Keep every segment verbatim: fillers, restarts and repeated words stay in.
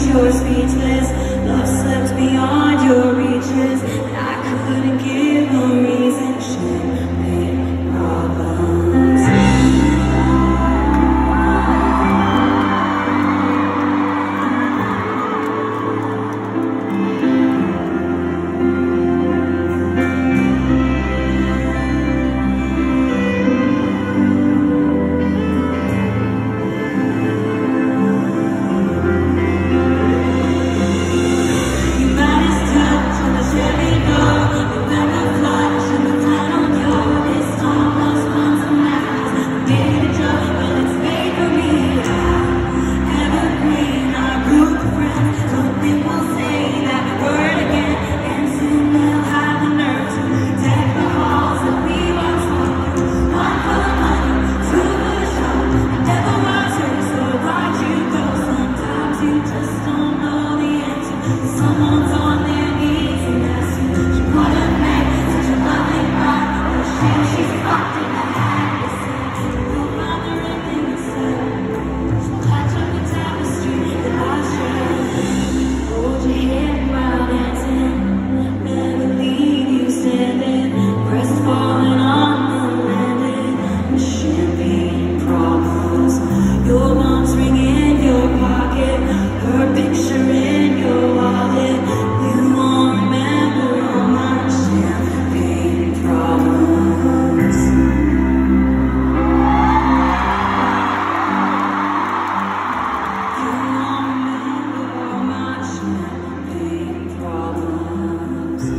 you're speechless. Love slipped beyond your reaches, and I couldn't give a reason. Champagne problems. Someone's on their knees and that's you. She wouldn't make such a lovely bride, but she, she's fucked in the head. You'll find the right thing to say. She'll patch up the tapestry that I share. Hold your head while dancing, never leave you standing. Crest falling on the landing, the champagne problems. Your mom's ring in your pocket, her picture in your wallet. You won't remember all my champagne problems. You won't remember all my champagne problems.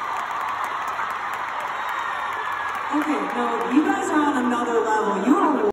Okay, no, you guys are on another level. You are